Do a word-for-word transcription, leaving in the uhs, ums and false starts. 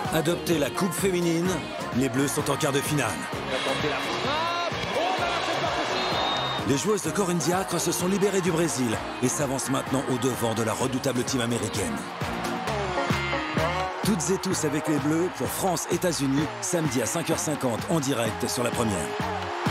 Adopter la coupe féminine, les Bleus sont en quart de finale. Les joueuses de Corinne Diacre se sont libérées du Brésil et s'avancent maintenant au devant de la redoutable team américaine. Toutes et tous avec les Bleus pour France-États-Unis, samedi à cinq heures cinquante en direct sur la première.